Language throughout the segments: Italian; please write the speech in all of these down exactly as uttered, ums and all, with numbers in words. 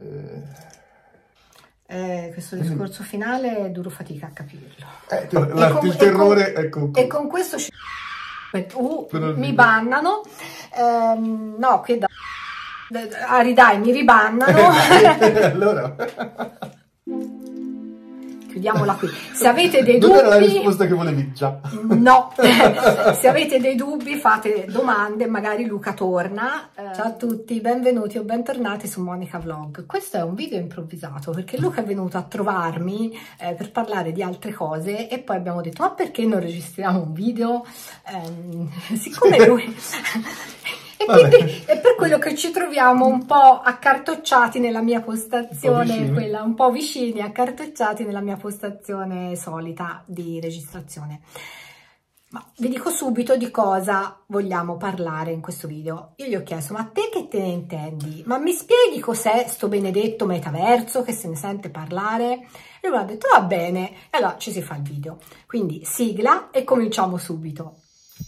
Eh... Eh, questo discorso finale duro fatica a capirlo. Eh, la, con, il terrore e con, è con, e con questo uh, mi bannano. Eh, no, qui da Aridai mi ribannano. Allora chiudiamola qui. Se avete dei non dubbi... era la risposta che volevi già. No. Se avete dei dubbi fate domande, magari Luca torna. Eh, ciao a tutti, benvenuti o bentornati su Monica Vlog. Questo è un video improvvisato perché Luca è venuto a trovarmi eh, per parlare di altre cose e poi abbiamo detto ma perché non registriamo un video? Eh, siccome lui... E quindi è per quello che ci troviamo un po' accartocciati nella mia postazione, quella un po' vicini, accartocciati nella mia postazione solita di registrazione. Ma vi dico subito di cosa vogliamo parlare in questo video. Io gli ho chiesto, ma te che te ne intendi? Ma mi spieghi cos'è sto benedetto metaverso che se ne sente parlare? E lui ha detto, va bene, e allora ci si fa il video. Quindi sigla e cominciamo subito.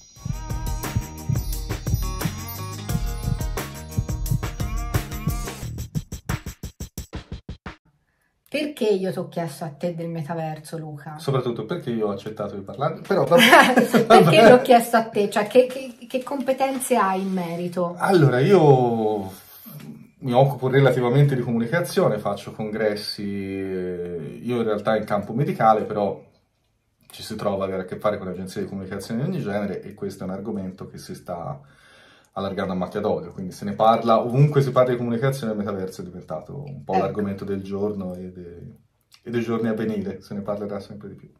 Perché io ti ho chiesto a te del metaverso, Luca? Soprattutto perché io ho accettato di parlare, però vabbè. Perché l'ho chiesto a te? Cioè, che, che, che competenze hai in merito? Allora, io mi occupo relativamente di comunicazione, faccio congressi, io in realtà in campo medicale, però ci si trova ad avere a che fare con agenzie di comunicazione di ogni genere e questo è un argomento che si sta allargando a macchia d'olio, quindi se ne parla, ovunque si parla di comunicazione il metaverso è diventato un po' ecco. l'argomento del giorno e, de, e dei giorni a venire, se ne parlerà sempre di più.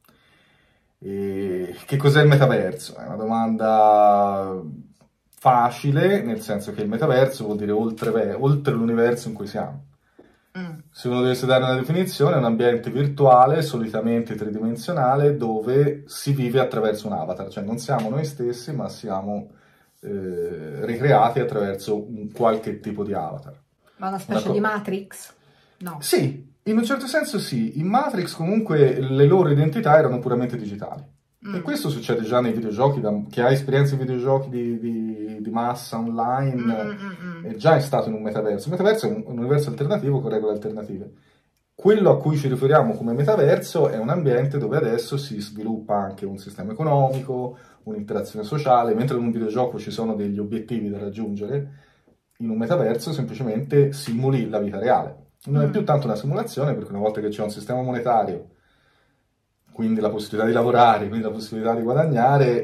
E che cos'è il metaverso? È una domanda facile, nel senso che il metaverso vuol dire oltre, oltre l'universo in cui siamo. Mm. Se uno dovesse dare una definizione, è un ambiente virtuale, solitamente tridimensionale, dove si vive attraverso un avatar, cioè non siamo noi stessi, ma siamo... Eh, ricreati attraverso un qualche tipo di avatar. Ma una specie una di Matrix? No. Sì, in un certo senso sì. In Matrix comunque le loro identità erano puramente digitali. Mm. E questo succede già nei videogiochi, da, chi ha esperienze in videogiochi di, di, di massa online, mm, mm, mm. è già stato in un metaverso. Il metaverso è un, un universo alternativo con regole alternative. Quello a cui ci riferiamo come metaverso è un ambiente dove adesso si sviluppa anche un sistema economico, un'interazione sociale, mentre in un videogioco ci sono degli obiettivi da raggiungere, in un metaverso semplicemente simuli la vita reale. Non è più tanto una simulazione, perché una volta che c'è un sistema monetario, quindi la possibilità di lavorare, quindi la possibilità di guadagnare,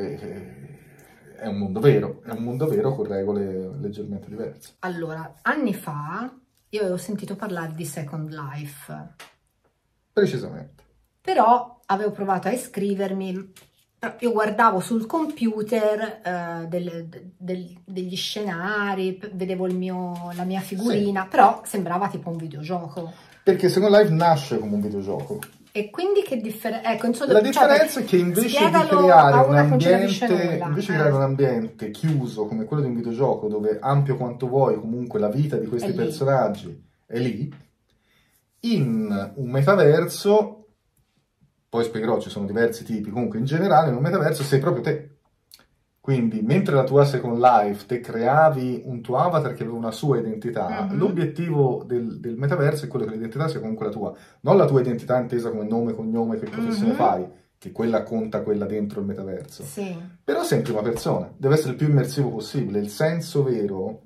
è, è un mondo vero, è un mondo vero con regole leggermente diverse. Allora, anni fa io avevo sentito parlare di Second Life. Precisamente. Però avevo provato a iscrivermi, io guardavo sul computer uh, del, del, degli scenari, vedevo il mio, la mia figurina, sì. Però sembrava tipo un videogioco. Perché Second Life nasce come un videogioco. E quindi che differenza? Ecco, insomma, la differenza cioè, è che invece di creare un ambiente, invece di creare un ambiente chiuso come quello di un videogioco, dove ampio quanto vuoi, comunque la vita di questi è personaggi è lì, in un metaverso, poi spiegherò, ci sono diversi tipi, comunque in generale in un metaverso sei proprio te. Quindi, mentre la tua Second Life te creavi un tuo avatar che aveva una sua identità, mm-hmm. l'obiettivo del, del metaverso è quello che l'identità sia comunque la tua. Non la tua identità intesa come nome, cognome, che professione mm-hmm. fai, che quella conta quella dentro il metaverso. Sì. Però sei in prima persona, deve essere il più immersivo possibile. Il senso vero,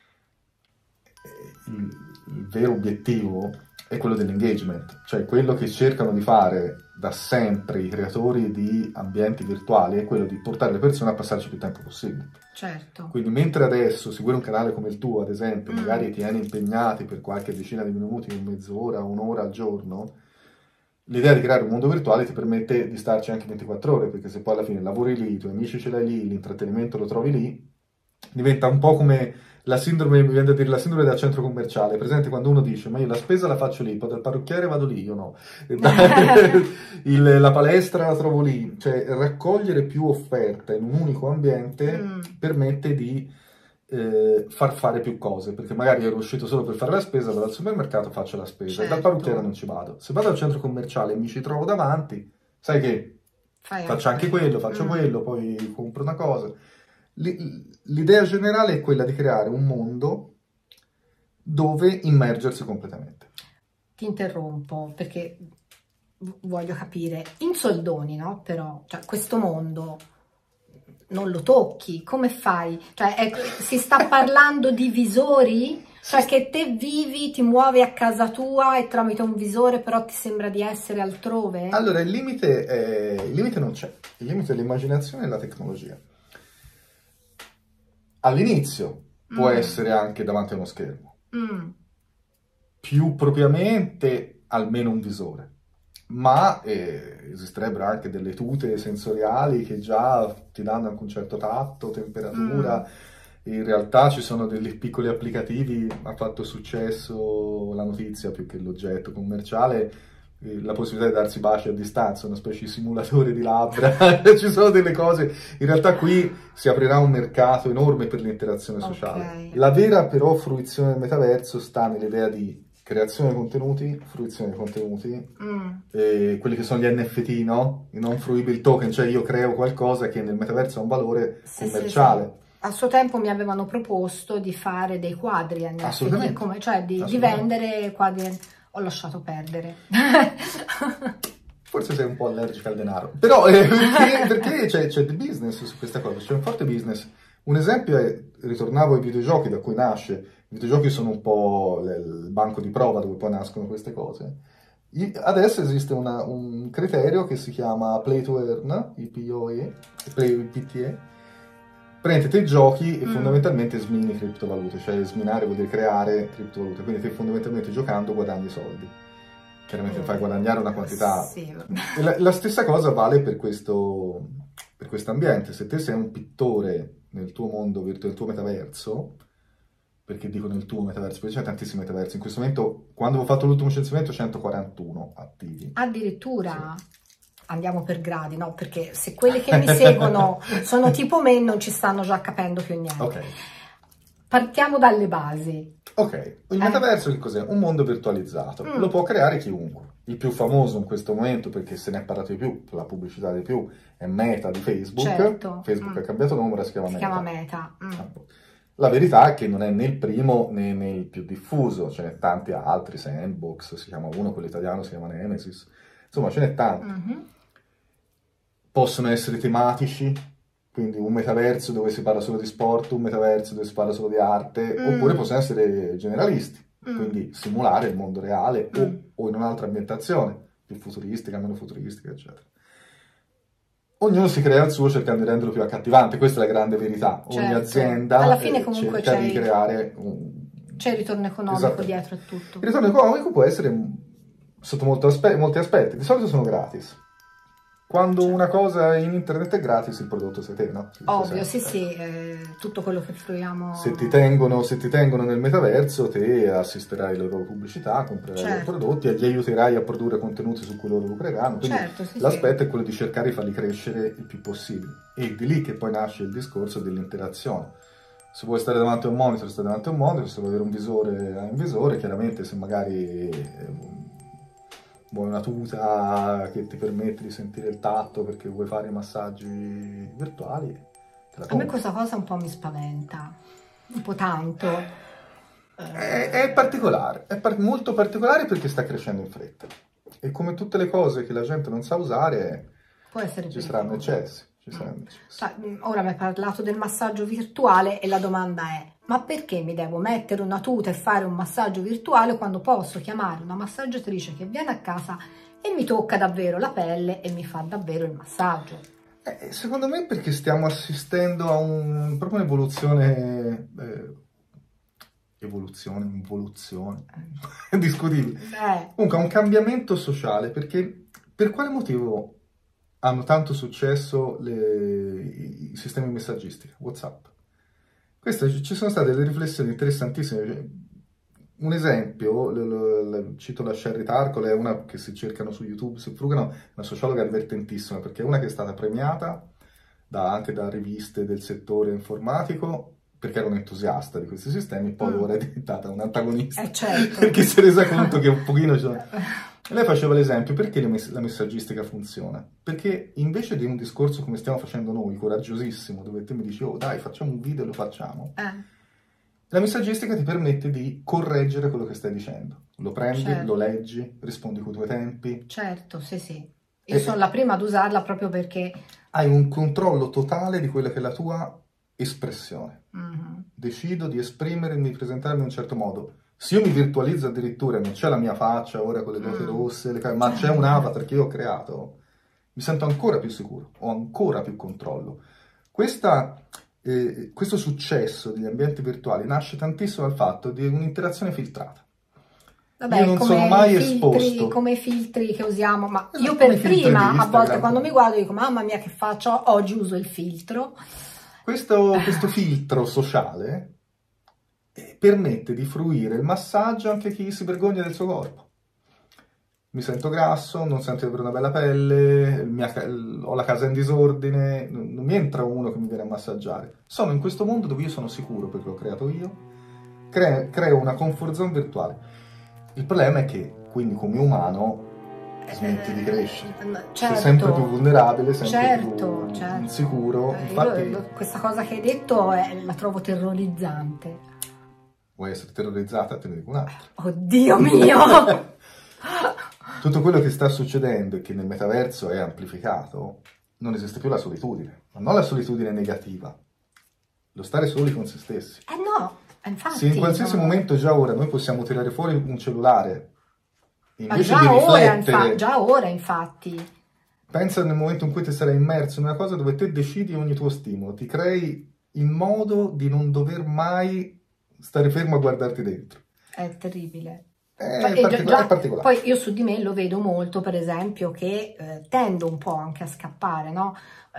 il, il vero obiettivo è quello dell'engagement, cioè quello che cercano di fare da sempre i creatori di ambienti virtuali è quello di portare le persone a passarci più tempo possibile. Certo. Quindi mentre adesso seguire un canale come il tuo, ad esempio, mm. magari ti tieni impegnati per qualche decina di minuti, mezz'ora, un'ora al giorno, l'idea di creare un mondo virtuale ti permette di starci anche ventiquattro ore, perché se poi alla fine lavori lì, i tuoi amici ce l'hai lì, l'intrattenimento lo trovi lì, diventa un po' come la sindrome, mi viene da dire, la sindrome del centro commerciale. Presente quando uno dice, ma io la spesa la faccio lì, poi dal parrucchiere vado lì, io no. Il, la palestra la trovo lì. Cioè, raccogliere più offerta in un unico ambiente mm. permette di eh, far fare più cose, perché magari ero uscito solo per fare la spesa, vado al supermercato, faccio la spesa, certo. Dal parrucchiere non ci vado. Se vado al centro commerciale e mi ci trovo davanti, sai che Fai faccio anche quello, faccio mm. quello, poi compro una cosa. L'idea generale è quella di creare un mondo dove immergersi completamente. Ti interrompo perché voglio capire, in soldoni, no? Però, cioè, questo mondo non lo tocchi, come fai? Cioè, è, si sta parlando di visori? Cioè che te vivi, ti muovi a casa tua e tramite un visore però ti sembra di essere altrove? Allora, il limite, è... il limite non c'è, il limite è l'immaginazione e la tecnologia. All'inizio mm. può essere anche davanti a uno schermo, mm. più propriamente almeno un visore, ma eh, esisterebbero anche delle tute sensoriali che già ti danno anche un certo tatto, temperatura. Mm. In realtà ci sono dei piccoli applicativi, ha fatto successo la notizia più che l'oggetto commerciale, eh, la possibilità di darsi baci a distanza, una specie di simulatore di labbra, ci sono delle cose, in realtà qui si aprirà un mercato enorme per l'interazione sociale. Okay. La vera però fruizione del metaverso sta nell'idea di creazione di contenuti, fruizione di contenuti, mm. eh, quelli che sono gli N F T, no? I non fruible token, cioè io creo qualcosa che nel metaverso ha un valore sì, commerciale. Sì, sì. A suo tempo mi avevano proposto di fare dei quadri N F T, come, cioè di, di vendere quadri. Ho lasciato perdere. Forse sei un po' allergica al denaro. Però eh, perché, perché c'è, c'è del business su questa cosa, c'è un forte business. Un esempio è, ritornavo ai videogiochi da cui nasce, i videogiochi sono un po' il banco di prova dove poi nascono queste cose. Adesso esiste una, un criterio che si chiama Play to Earn, I P O E, Play P T E. Prendi te giochi e mm. fondamentalmente smini criptovalute, cioè sminare vuol dire creare criptovalute, quindi te fondamentalmente giocando guadagni soldi. Chiaramente mm. fai guadagnare una quantità. Sì. La, la stessa cosa vale per questo per questo ambiente. Se te sei un pittore nel tuo mondo, nel tuo metaverso, perché dico nel tuo metaverso, perché c'è tantissimi metaversi. In questo momento, quando ho fatto l'ultimo censimento, centoquarantuno attivi. Addirittura? Sì. Andiamo per gradi, no? Perché se quelli che mi seguono sono tipo me, non ci stanno già capendo più niente. Ok. Partiamo dalle basi. Ok, il metaverso eh. che cos'è? Un mondo virtualizzato. Mm. Lo può creare chiunque. Il più famoso in questo momento, perché se ne è parlato di più, la pubblicità di più, è Meta di Facebook. Certo. Facebook mm. ha cambiato nome, ora si chiama si Meta. Si chiama Meta. Mm. La verità è che non è né il primo né, né il più diffuso, ce n'è tanti altri, Sandbox si chiama uno, quello italiano si chiama Nemesis, insomma ce n'è tanti. Mm-hmm. Possono essere tematici, quindi un metaverso dove si parla solo di sport, un metaverso dove si parla solo di arte, mm. oppure possono essere generalisti, mm. quindi simulare il mondo reale mm. o, o in un'altra ambientazione, più futuristica, meno futuristica, eccetera. Ognuno si crea il suo cercando di renderlo più accattivante, questa è la grande verità. Certo. Ogni azienda alla fine comunque cerca di creare un... c'è il ritorno economico esatto. dietro a tutto. Il ritorno economico può essere sotto molti aspetti, molti aspetti, di solito sono gratis. Quando certo. una cosa in internet è gratis, il prodotto sei te, no? Ovvio, sì, sì, eh, tutto quello che fruiamo. Se ti, tengono, se ti tengono nel metaverso, te assisterai alle loro pubblicità, comprerai certo. i loro prodotti e gli aiuterai a produrre contenuti su cui loro lucreranno. Quindi certo, sì, l'aspetto sì. è quello di cercare di farli crescere il più possibile. E di lì che poi nasce il discorso dell'interazione. Se vuoi stare davanti a un monitor, stai davanti a un monitor, se vuoi avere un visore, hai un visore. Chiaramente se magari... vuoi una tuta che ti permette di sentire il tatto perché vuoi fare i massaggi virtuali, te la a me questa cosa un po' mi spaventa, un po' tanto. È, è particolare, è par molto particolare perché sta crescendo in fretta. E come tutte le cose che la gente non sa usare, può essere ci saranno eccessi. Ci saranno mm. cioè, ora mi hai parlato del massaggio virtuale e la domanda è: ma perché mi devo mettere una tuta e fare un massaggio virtuale quando posso chiamare una massaggiatrice che viene a casa e mi tocca davvero la pelle e mi fa davvero il massaggio? Eh, secondo me perché stiamo assistendo a un, proprio un'evoluzione, eh, evoluzione, involuzione, eh. discutibile. Eh. Comunque a un cambiamento sociale, perché per quale motivo hanno tanto successo le, i sistemi messaggistici, WhatsApp? Queste, ci sono state delle riflessioni interessantissime. Un esempio, lo, lo, lo, cito la Sherry Turkle, è una che si cercano su YouTube, si frugano, una sociologa divertentissima, perché è una che è stata premiata da, anche da riviste del settore informatico, perché era un entusiasta di questi sistemi, poi mm. ora è diventata un antagonista, eh certo. perché si è resa conto che un pochino... Cioè, lei faceva l'esempio, perché la messaggistica funziona? Perché invece di un discorso come stiamo facendo noi, coraggiosissimo, dove te mi dici, oh dai, facciamo un video e lo facciamo, eh. La messaggistica ti permette di correggere quello che stai dicendo. Lo prendi, certo. Lo leggi, rispondi con i tuoi tempi. Certo, sì, sì. Io e sono la prima ad usarla proprio perché... Hai un controllo totale di quella che è la tua espressione. Mm-hmm. Decido di esprimermi, di presentarmi in un certo modo. Se io mi virtualizzo addirittura, non c'è la mia faccia ora con le gote mm. rosse, le ca- ma c'è un avatar che io ho creato, mi sento ancora più sicuro, ho ancora più controllo. Questa... Eh, questo successo degli ambienti virtuali nasce tantissimo dal fatto di un'interazione filtrata. Vabbè, io non sono mai filtri, esposto come i filtri che usiamo, ma esatto, io per prima a volte quando mi guardo dico mamma mia che faccio, oggi uso il filtro. Questo, questo filtro sociale eh, permette di fruire il massaggio anche a chi si vergogna del suo corpo. Mi sento grasso, non sento di avere una bella pelle, mia, ho la casa in disordine, non mi entra uno che mi viene a massaggiare. Sono in questo mondo dove io sono sicuro perché l'ho creato io, cre creo una comfort zone virtuale. Il problema è che, quindi come umano, smetti di crescere. Certo, sei sempre più vulnerabile, sempre certo, più certo. insicuro. Eh, Infatti, io, questa cosa che hai detto è, la trovo terrorizzante. Vuoi essere terrorizzata? Te ne dico un'altra. Oddio mio! Tutto quello che sta succedendo e che nel metaverso è amplificato, non esiste più la solitudine, ma non la solitudine negativa, lo stare soli con se stessi. Eh no, infatti. Se in qualsiasi no. momento già ora noi possiamo tirare fuori un cellulare, invece già di ora, riflettere... infa già ora, infatti. Pensa nel momento in cui ti sarai immerso in una cosa dove te decidi ogni tuo stimolo, ti crei in modo di non dover mai stare fermo a guardarti dentro. È terribile. È, Poi, particolare, già, è particolare. Poi io su di me lo vedo molto, per esempio, che eh, tendo un po' anche a scappare, no?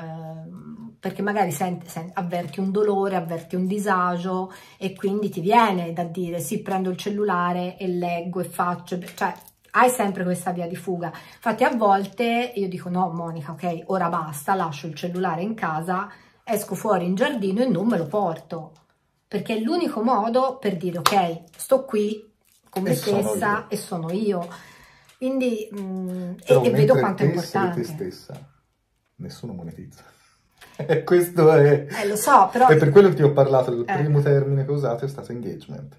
Eh, perché magari senti, senti, avverti un dolore, avverti un disagio e quindi ti viene da dire sì, prendo il cellulare e leggo e faccio, cioè hai sempre questa via di fuga. Infatti a volte io dico no Monica, ok, ora basta, lascio il cellulare in casa, esco fuori in giardino e non me lo porto, perché è l'unico modo per dire ok, sto qui con me stessa e sono io, quindi mh, e, e vedo quanto è importante. Te stessa, nessuno monetizza. Questo è, eh, lo so, però... è per quello che ti ho parlato, il eh. primo termine che ho usato è stato engagement.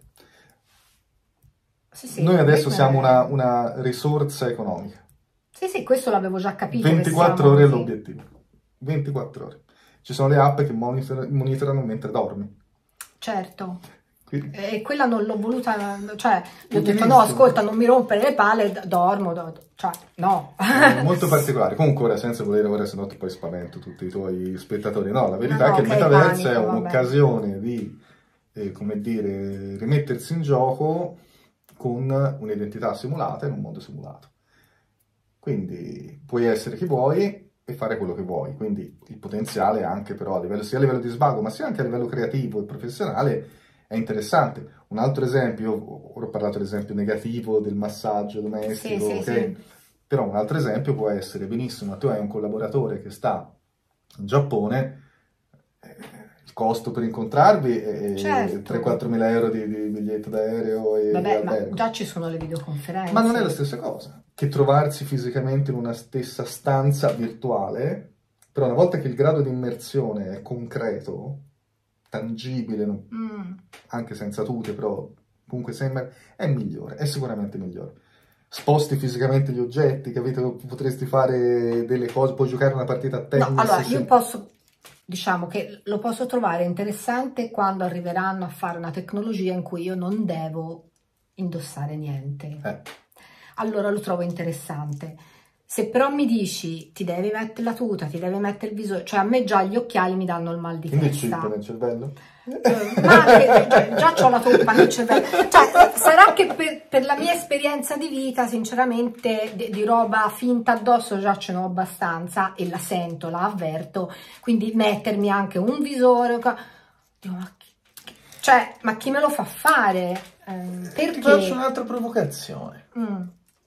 Sì, sì, Noi adesso siamo una, una risorsa economica. Sì, sì, questo l'avevo già capito. ventiquattro ore è l'obiettivo. ventiquattro ore. Ci sono le app che monitor monitorano mentre dormi. Certo. Quindi, e quella non l'ho voluta, cioè gli ho detto no, ascolta, non mi rompere le palle, dormo, do, cioè no. È molto particolare. Comunque ora, senza volere ora, se no ti poi spavento tutti i tuoi spettatori. No, la verità no, no, è che okay, il metaverso è un'occasione di, eh, come dire, rimettersi in gioco con un'identità simulata in un mondo simulato. Quindi puoi essere chi vuoi e fare quello che vuoi. Quindi il potenziale anche però a livello, sia a livello di svago, ma sia anche a livello creativo e professionale è interessante. Un altro esempio, ora ho parlato dell'esempio negativo del massaggio domestico, sì, sì, okay? sì. Però un altro esempio può essere benissimo, tu hai un collaboratore che sta in Giappone, eh, il costo per incontrarvi è certo. tre quattro mila euro di, di biglietto d'aereo e vabbè, ma già ci sono le videoconferenze. Ma non è la stessa cosa che trovarsi fisicamente in una stessa stanza virtuale, però una volta che il grado di immersione è concreto, tangibile, mm. anche senza tute, però comunque sembra, è migliore, è sicuramente migliore. Sposti fisicamente gli oggetti, capito? Potresti fare delle cose, puoi giocare una partita a tennis. No, allora io posso, diciamo che lo posso trovare interessante quando arriveranno a fare una tecnologia in cui io non devo indossare niente. Eh. Allora lo trovo interessante. Se però mi dici ti devi mettere la tuta, ti devi mettere il visore, cioè a me già gli occhiali mi danno il mal di Quindi testa. Quindi il chip nel cervello? Eh, ma che, cioè, già c'ho la toppa nel cervello. Cioè, sarà che per, per la mia esperienza di vita, sinceramente, di, di roba finta addosso già ce n'ho abbastanza e la sento, la avverto. Quindi mettermi anche un visore, dico, ma chi, cioè, ma chi me lo fa fare? Eh, perché? Ti faccio un'altra provocazione. Mm.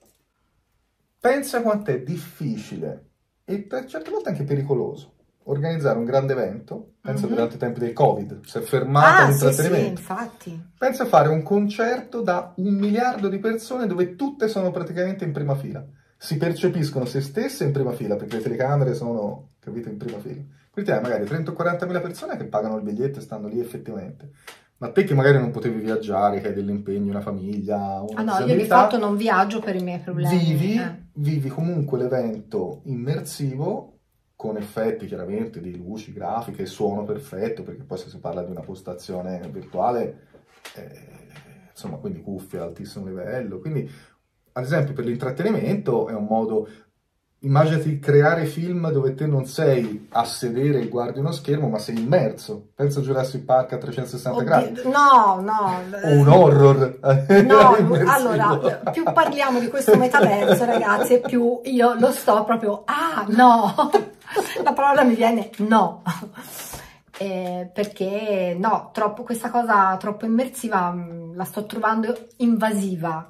Pensa quanto è difficile e per certe volte anche pericoloso organizzare un grande evento. Pensa mm-hmm. durante i tempi del Covid, si è fermato ah, l'intrattenimento. Sì, sì, infatti. Pensa a fare un concerto da un miliardo di persone dove tutte sono praticamente in prima fila. Si percepiscono se stesse in prima fila perché le telecamere sono, capito, in prima fila. Quindi hai magari trenta o quaranta mila persone che pagano il biglietto e stanno lì effettivamente. Ma te che magari non potevi viaggiare, che hai degli impegni, una famiglia, una Ah no, io di fatto non viaggio per i miei problemi. Vivi, eh. vivi comunque l'evento immersivo, con effetti chiaramente di luci, grafiche, suono perfetto, perché poi se si parla di una postazione virtuale, eh, insomma, quindi cuffie ad altissimo livello. Quindi, ad esempio, per l'intrattenimento è un modo... Immaginati creare film dove te non sei a sedere e guardi uno schermo, ma sei immerso. Pensa a Jurassic Park a trecentosessanta gradi. No, no. O un horror. No, allora, più parliamo di questo metaverso, ragazzi, e più io lo sto proprio... Ah, no! La parola mi viene no. Eh, perché, no, troppo, questa cosa troppo immersiva mh, la sto trovando invasiva.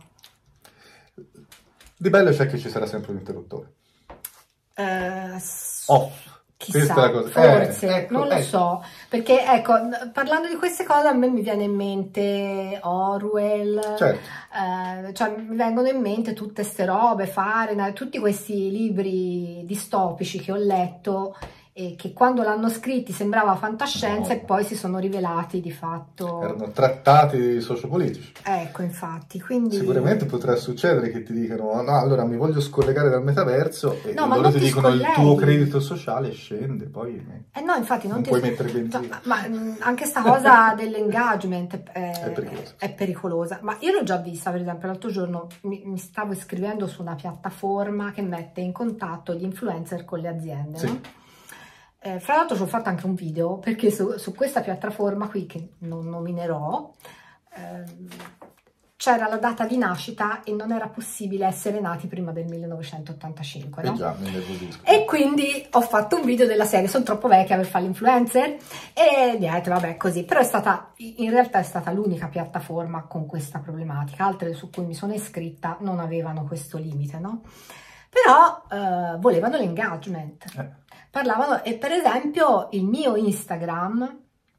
Di bello c'è che ci sarà sempre un interruttore. Uh, Off. Chissà, è la cosa. forse, eh, ecco, non lo ecco. so, perché ecco, parlando di queste cose a me mi viene in mente Orwell, certo. eh, cioè mi vengono in mente tutte ste robe, Fahrenheit, tutti questi libri distopici che ho letto e che quando l'hanno scritti sembrava fantascienza no. E poi si sono rivelati di fatto... Erano trattati sociopolitici. Ecco, infatti, quindi... Sicuramente potrà succedere che ti dicano no, allora mi voglio scollegare dal metaverso e no, loro ti, ti dicono scolleghi. Il tuo credito sociale scende, poi eh no, infatti non, non ti... puoi mettere benzina. Ma, ma anche sta cosa dell'engagement è, è, pericolosa. è pericolosa. Ma io l'ho già vista, per esempio, l'altro giorno mi, mi stavo iscrivendo su una piattaforma che mette in contatto gli influencer con le aziende, sì. no? Eh, fra l'altro ci ho fatto anche un video perché su, su questa piattaforma qui che non nominerò eh, c'era la data di nascita e non era possibile essere nati prima del millenovecentottantacinque, no? Eh già, e quindi ho fatto un video della serie sono troppo vecchia per fare l'influencer e niente, vabbè, così. Però è stata, in realtà è stata l'unica piattaforma con questa problematica. Altre su cui mi sono iscritta non avevano questo limite, no? Però eh, volevano l'engagement. Eh. Parlavano, e per esempio il mio Instagram,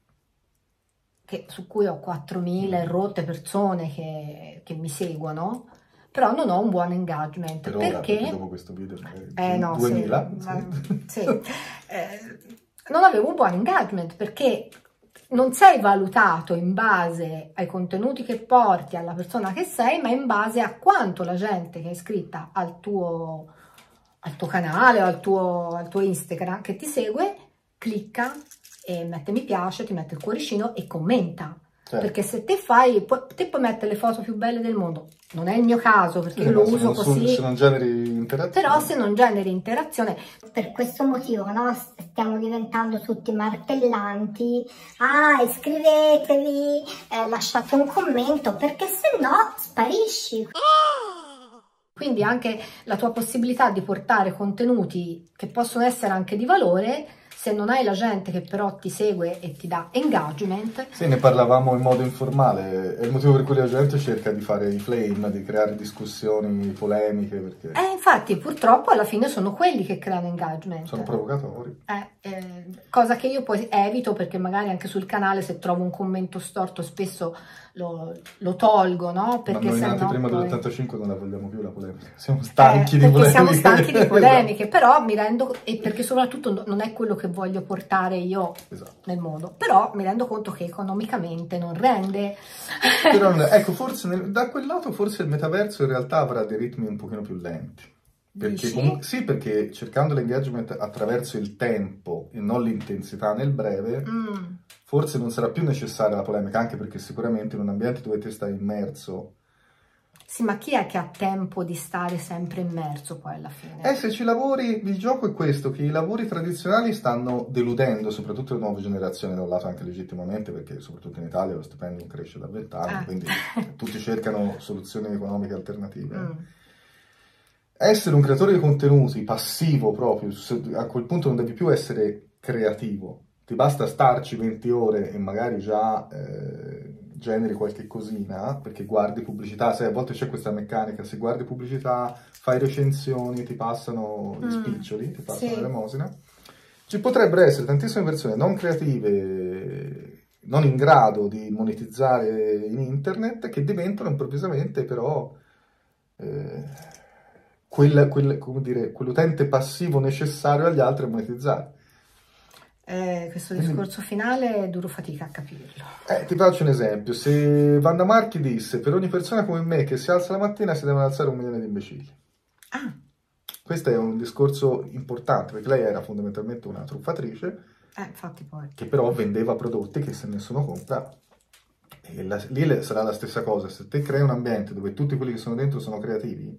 che, su cui ho quattromila e rotte persone che, che mi seguono, però non ho un buon engagement. Per perché? Ora, perché dopo questo video magari eh, no, duemila. Sì, sì. Eh, non avevo un buon engagement perché non sei valutato in base ai contenuti che porti, alla persona che sei, ma in base a quanto la gente che è iscritta al tuo... al tuo canale o al tuo, al tuo Instagram che ti segue, clicca e mette mi piace, ti mette il cuoricino e commenta. Certo. Perché se te fai, te puoi mettere le foto più belle del mondo, non è il mio caso perché sì, lo uso non, così. Se non generi interazione. Però se non generi interazione. Per questo motivo, no? Stiamo diventando tutti martellanti. Ah, iscrivetevi, eh, lasciate un commento perché se no sparisci. Quindi anche la tua possibilità di portare contenuti che possono essere anche di valore, se non hai la gente che però ti segue e ti dà engagement. Sì, ne parlavamo in modo informale, è il motivo per cui la gente cerca di fare i flame, di creare discussioni polemiche. Perché eh, infatti purtroppo alla fine sono quelli che creano engagement. Sono provocatori. Eh, eh, cosa che io poi evito perché magari anche sul canale se trovo un commento storto spesso lo, lo tolgo, no? Perché ma noi se nati no prima poi... dell'ottantacinque non la vogliamo più la polemica, siamo stanchi eh, di polemiche. siamo stanchi di polemiche, però mi rendo, e perché soprattutto non è quello che voglio portare io esatto. nel mondo, però mi rendo conto che economicamente non rende. Però ecco, forse nel, da quel lato forse il metaverso in realtà avrà dei ritmi un pochino più lenti. Perché comunque, sì, perché cercando l'engagement attraverso il tempo e non l'intensità nel breve, mm. forse non sarà più necessaria la polemica, anche perché sicuramente in un ambiente dove te stai immerso. Sì, ma chi è che ha tempo di stare sempre immerso poi alla fine? Eh, se ci lavori, il gioco è questo, che i lavori tradizionali stanno deludendo, soprattutto le nuove generazioni, da un lato anche legittimamente, perché soprattutto in Italia lo stipendio cresce da vent'anni, ah. quindi tutti cercano soluzioni economiche alternative. Mm. Essere un creatore di contenuti passivo proprio, a quel punto non devi più essere creativo, ti basta starci venti ore e magari già eh, generi qualche cosina, perché guardi pubblicità, sai, a volte c'è questa meccanica, se guardi pubblicità, fai recensioni, ti passano gli mm, spiccioli, ti passano sì. l'elemosina. Ci potrebbero essere tantissime persone non creative, non in grado di monetizzare in internet, che diventano improvvisamente però... Eh, Quel, quel, come dire, quell'utente passivo necessario agli altri a monetizzare. Eh, questo discorso finale duro fatica a capirlo. Eh, ti faccio un esempio. Se Wanda Marchi disse per ogni persona come me che si alza la mattina si devono alzare un milione di imbecilli. Ah. Questo è un discorso importante, perché lei era fondamentalmente una truffatrice, eh, infatti poi. che però vendeva prodotti che se nessuno compra, e la, lì sarà la stessa cosa. Se te crei un ambiente dove tutti quelli che sono dentro sono creativi,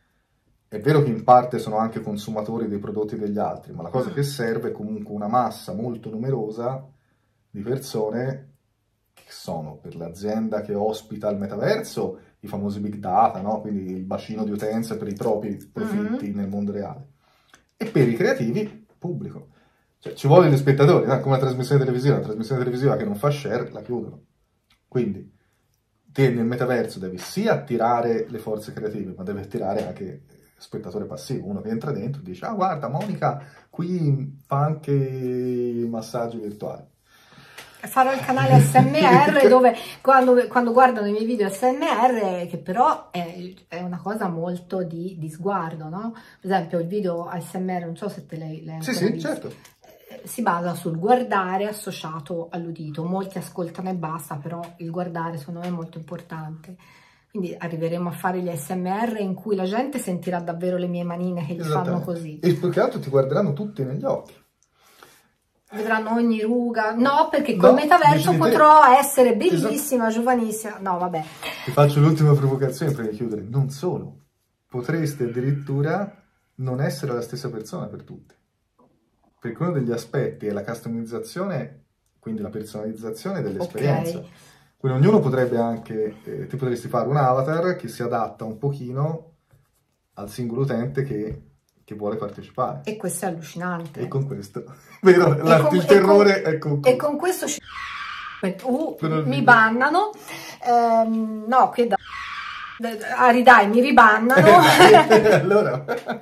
è vero che in parte sono anche consumatori dei prodotti degli altri, ma la cosa che serve è comunque una massa molto numerosa di persone che sono per l'azienda che ospita il metaverso i famosi big data, no? Quindi il bacino di utenza per i propri profitti mm-hmm. nel mondo reale, e per i creativi pubblico. Cioè ci vogliono gli spettatori, no? Come una trasmissione televisiva, una trasmissione televisiva che non fa share la chiudono. Quindi te nel metaverso devi sì attirare le forze creative, ma devi attirare anche spettatore passivo, uno che entra dentro e dice ah guarda Monica qui fa anche i massaggi virtuali. Farò il canale S M R dove quando, quando guardano i miei video S M R, che però è, è una cosa molto di, di sguardo, no? Per esempio il video A S M R, non so se te l'hai visto. Sì, sì, certo. Si basa sul guardare associato all'udito. Molti ascoltano e basta, però il guardare secondo me è molto importante. Quindi arriveremo a fare gli A S M R in cui la gente sentirà davvero le mie manine che gli fanno così. E più che altro ti guarderanno tutti negli occhi. Vedranno ogni ruga. No, perché col no, metaverso potrò essere bellissima, esatto. Giovanissima. No, vabbè. Ti faccio l'ultima provocazione prima di chiudere. Non solo. Potresti addirittura non essere la stessa persona per tutti. Perché uno degli aspetti è la customizzazione, quindi la personalizzazione dell'esperienza. Okay. Quindi ognuno potrebbe anche, eh, ti potresti fare un avatar che si adatta un pochino al singolo utente che, che vuole partecipare. E questo è allucinante. E con questo, vero, la, con, il terrore con, è con E con questo uh, mi bannano. Um, no, qui da... Aridai, mi ribannano. Allora...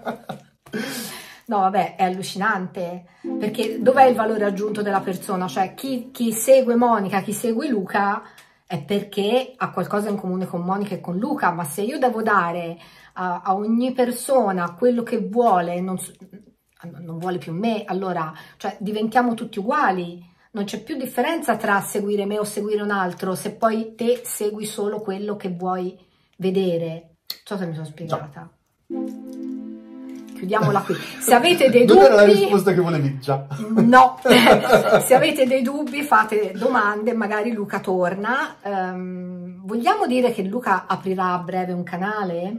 No, vabbè, è allucinante, perché dov'è il valore aggiunto della persona? Cioè, chi, chi segue Monica, chi segue Luca, è perché ha qualcosa in comune con Monica e con Luca, ma se io devo dare a, a ogni persona quello che vuole, non, non vuole più me, allora, cioè, diventiamo tutti uguali, non c'è più differenza tra seguire me o seguire un altro, se poi te segui solo quello che vuoi vedere. Non so se mi sono spiegata. No. Chiudiamola qui. Se avete dei dubbi... Non era la risposta che volevi già. No. Se avete dei dubbi fate domande, magari Luca torna. Um, vogliamo dire che Luca aprirà a breve un canale?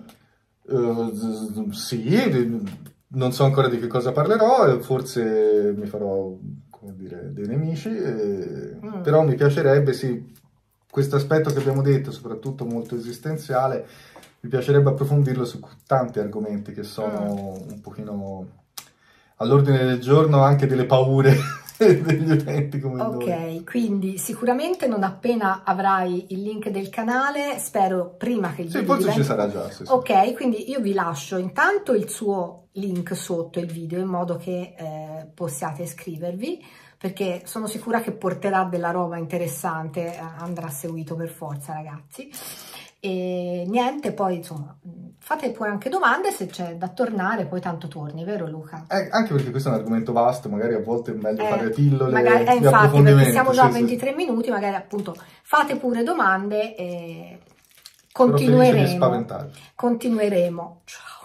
Uh, sì, non so ancora di che cosa parlerò, forse mi farò, come dire, dei nemici, eh, mm. però mi piacerebbe, sì, questo aspetto che abbiamo detto, soprattutto molto esistenziale, mi piacerebbe approfondirlo su tanti argomenti che sono mm. un pochino all'ordine del giorno, anche delle paure degli utenti come Ok, noi. Quindi sicuramente non appena avrai il link del canale, spero prima che il sì, video forse diventi... ci sarà già. Sì, sì. Ok, quindi io vi lascio intanto il suo link sotto il video in modo che eh, possiate iscrivervi, perché sono sicura che porterà della roba interessante, andrà seguito per forza, ragazzi. E niente, poi insomma fate pure anche domande, se c'è da tornare poi tanto torni, vero Luca? Eh, anche perché questo è un argomento vasto, magari a volte è meglio eh, fare pillole magari, eh, di infatti, perché siamo già a sì, ventitré sì. minuti, magari appunto fate pure domande e continueremo. Continueremo. Ciao.